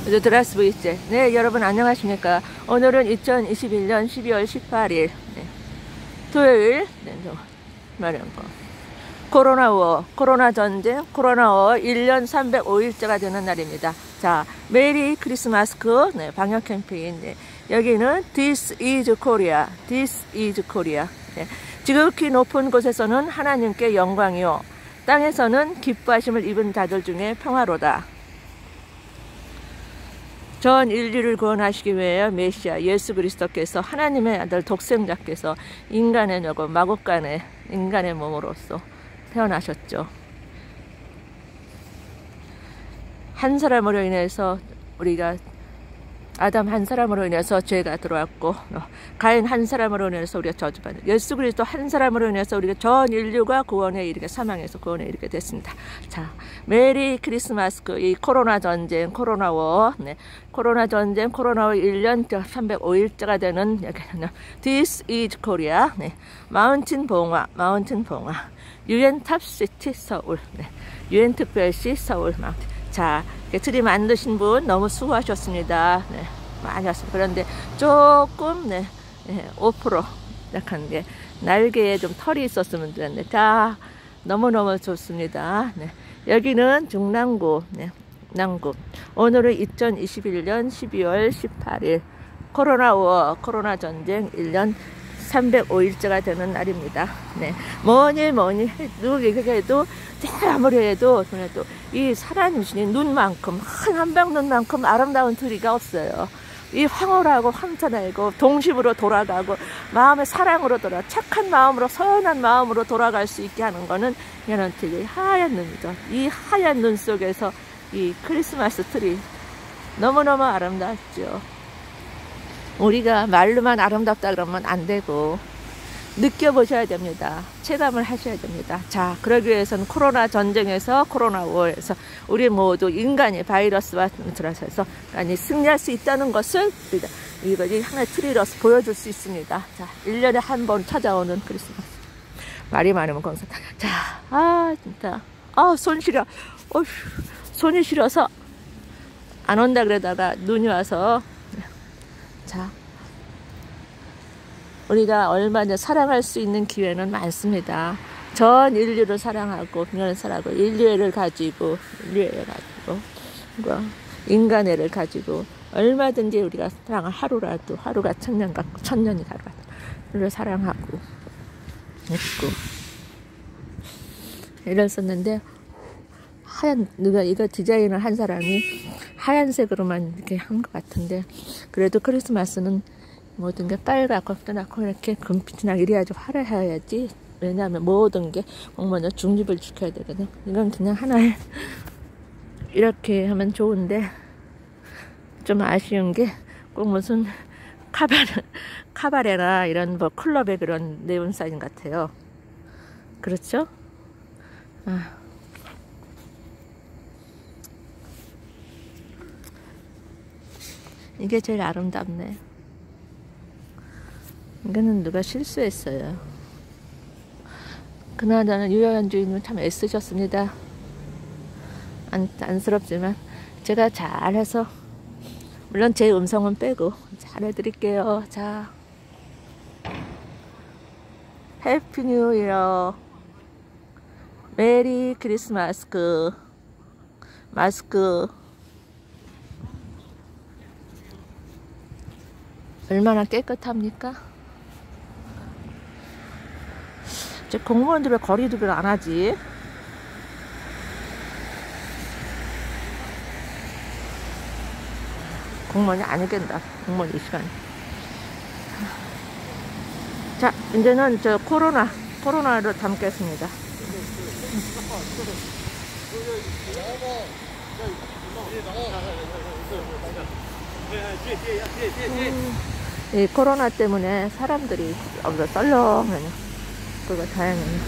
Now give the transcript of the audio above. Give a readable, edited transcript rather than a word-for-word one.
드라스부이제. 네, 여러분 안녕하십니까. 오늘은 2021년 12월 18일 네, 토요일 네, 코로나 전쟁, 코로나워 1년 305일째가 되는 날입니다. 자, 메리 크리스마스크 네, 방역 캠페인. 네, 여기는 This is Korea. This is Korea. 네, 지극히 높은 곳에서는 하나님께 영광이요, 땅에서는 기뻐하심을 입은 자들 중에 평화로다. 전 인류를 구원하시기 위해 메시아 예수 그리스도께서 하나님의 아들 독생자께서 인간의 녀고 마국간의 인간의 몸으로서 태어나셨죠. 한 사람으로 인해서 우리가 아담 한 사람으로 인해서 죄가 들어왔고, 가인 한 사람으로 인해서 우리가 저주받는, 예수 그리스도 한 사람으로 인해서 우리가 전 인류가 구원에 이르게, 사망에서 구원에 이르게 됐습니다. 자, 메리 크리스마스. 이 코로나 전쟁, 코로나워, 네, 코로나 전쟁, 코로나워 1년 305일째가 되는 여기는 This is Korea. 네, 마운틴 봉화, 유엔 탑시티 서울, 네, 유엔 특별시 서울 마운틴. 자, 트리 만드신 분 너무 수고하셨습니다. 네, 많이 왔습니다. 그런데 조금 5% 약한 게 날개에 좀 털이 있었으면 되는데, 자, 너무너무 좋습니다. 네, 여기는 중랑구, 네, 남구. 오늘은 2021년 12월 18일 코로나 전쟁 1년 305일째가 되는 날입니다. 네, 뭐니 해도 아무리 해도 이 살아있는 신이 눈만큼, 한방 눈만큼 아름다운 트리가 없어요. 이 황홀하고 황천하고 동심으로 돌아가고 마음의 사랑으로 착한 마음으로, 선한 마음으로 돌아갈 수 있게 하는 거는 이런 트리, 하얀 눈이죠. 이 하얀 눈 속에서 이 크리스마스 트리 너무너무 아름답죠. 우리가 말로만 아름답다 그러면 안 되고 느껴보셔야 됩니다. 체감을 하셔야 됩니다. 자, 그러기 위해서는 코로나 전쟁에서, 코로나워에서 우리 모두 인간이 바이러스와 들어서서 승리할 수 있다는 것을 이것이 하나의 트리로서 보여줄 수 있습니다. 자, 1년에 한 번 찾아오는 크리스마스. 말이 많으면 공사. 자, 진짜 손 시려. 손이 시려서 안 온다 그러다가 눈이 와서, 자, 우리가 얼마나 사랑할 수 있는 기회는 많습니다. 전 인류를 사랑하고, 인류애를 가지고, 인간애를 가지고, 얼마든지 우리가 사랑을 하루가 천년이 가라. 우리를 사랑하고, 있고. 이랬었는데, 이거 디자인을 한 사람이 하얀색으로만 이렇게 한 것 같은데, 그래도 크리스마스는 모든 게 빨갛고 떠나고 이렇게 금빛이 나고 이래야지 화려해야지. 왜냐하면 모든 게 먼저 중립을 지켜야 되거든. 이건 그냥 하나의 이렇게 하면 좋은데, 좀 아쉬운 게 꼭 무슨 카바레나 이런 클럽의 그런 네온 사인 같아요. 그렇죠? 이게 제일 아름답네. 이거는 누가 실수했어요. 그나저나 유효한 주인은 참 애쓰셨습니다. 안쓰럽지만 제가 잘해서, 물론 제 음성은 빼고 잘해드릴게요. 자, 해피 뉴 이어, 메리 크리스마스 마스크. 얼마나 깨끗합니까? 이제 공무원들 왜 거리두기를 안 하지? 공무원이 아니겠다. 공무원 이 시간. 자, 이제는 코로나를 담겠습니다. 이 코로나 때문에 사람들이 썰렁해요. 그거 다행이네.